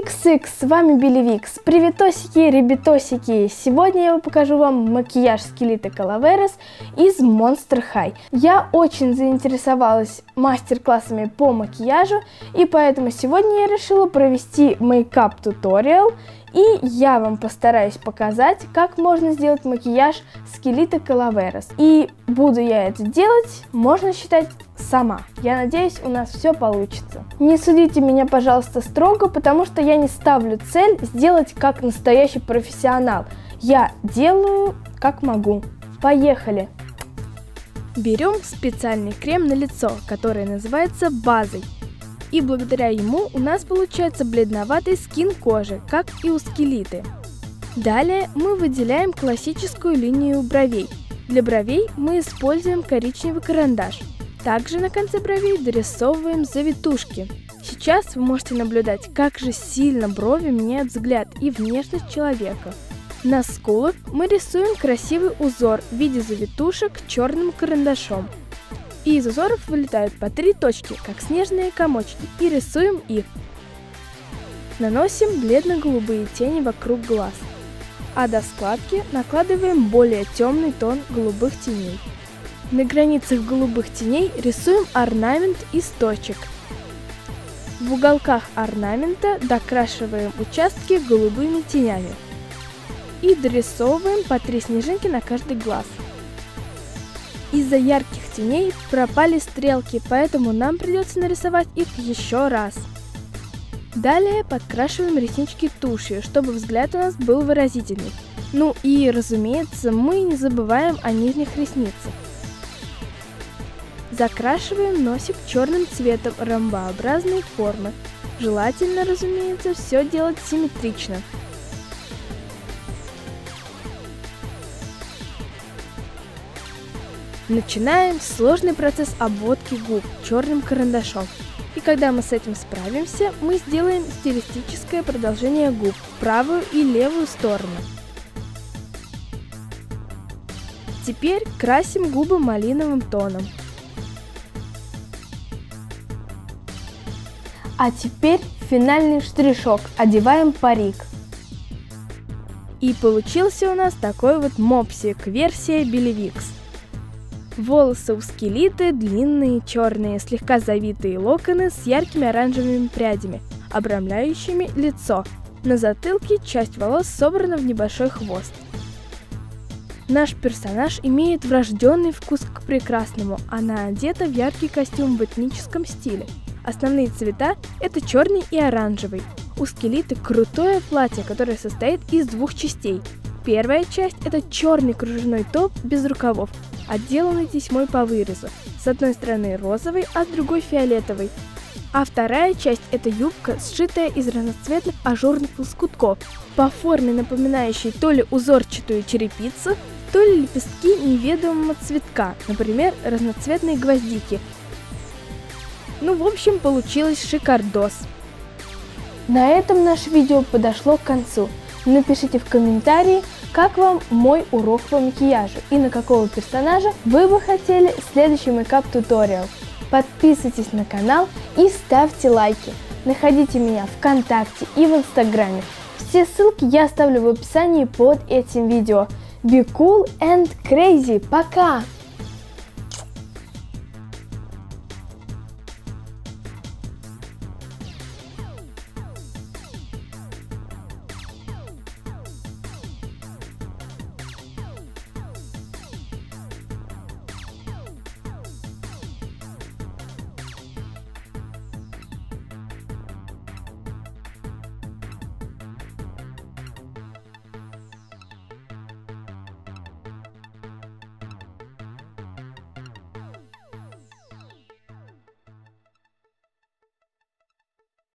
Икс, с вами Белевикс. Приветосики, ребятосики! Сегодня я покажу вам макияж Скелета Calaveras из Monster High. Я очень заинтересовалась мастер-классами по макияжу, и поэтому сегодня я решила провести мейкап-туториал, и я вам постараюсь показать, как можно сделать макияж Скелета Calaveras. И буду я это делать, можно считать, сама. Я надеюсь, у нас все получится. Не судите меня, пожалуйста, строго, потому что я не ставлю цель сделать как настоящий профессионал. Я делаю как могу. Поехали! Берем специальный крем на лицо, который называется базой. И благодаря ему у нас получается бледноватый скин кожи, как и у Скелеты. Далее мы выделяем классическую линию бровей. Для бровей мы используем коричневый карандаш. Также на конце бровей дорисовываем завитушки. Сейчас вы можете наблюдать, как же сильно брови меняют взгляд и внешность человека. На скулах мы рисуем красивый узор в виде завитушек черным карандашом. И из узоров вылетают по 3 точки, как снежные комочки, и рисуем их. Наносим бледно-голубые тени вокруг глаз, а до складки накладываем более темный тон голубых теней. На границах голубых теней рисуем орнамент из точек. В уголках орнамента докрашиваем участки голубыми тенями. И дорисовываем по 3 снежинки на каждый глаз. Из-за ярких теней пропали стрелки, поэтому нам придется нарисовать их еще раз. Далее подкрашиваем реснички тушью, чтобы взгляд у нас был выразительный. Ну и, разумеется, мы не забываем о нижних ресницах. Закрашиваем носик черным цветом ромбообразной формы. Желательно, разумеется, все делать симметрично. Начинаем сложный процесс обводки губ черным карандашом. И когда мы с этим справимся, мы сделаем стилистическое продолжение губ в правую и левую сторону. Теперь красим губы малиновым тоном. А теперь финальный штришок. Одеваем парик. И получился у нас такой вот мопсик, версия Белевикс. Волосы у Скелеты длинные, черные, слегка завитые локоны с яркими оранжевыми прядями, обрамляющими лицо. На затылке часть волос собрана в небольшой хвост. Наш персонаж имеет врожденный вкус к прекрасному, она одета в яркий костюм в этническом стиле. Основные цвета – это черный и оранжевый. У Скелеты крутое платье, которое состоит из 2 частей. Первая часть – это черный кружевной топ без рукавов, отделанный тесьмой по вырезу, с одной стороны розовый, а с другой фиолетовый. А вторая часть – это юбка, сшитая из разноцветных ажурных лоскутков, по форме напоминающей то ли узорчатую черепицу, то ли лепестки неведомого цветка, например, разноцветные гвоздики. Ну, в общем, получилось шикардос. На этом наше видео подошло к концу. Напишите в комментарии, как вам мой урок по макияжу и на какого персонажа вы бы хотели следующий мейкап-туториал. Подписывайтесь на канал и ставьте лайки. Находите меня ВКонтакте и в Инстаграме. Все ссылки я оставлю в описании под этим видео. Be cool and crazy. Пока!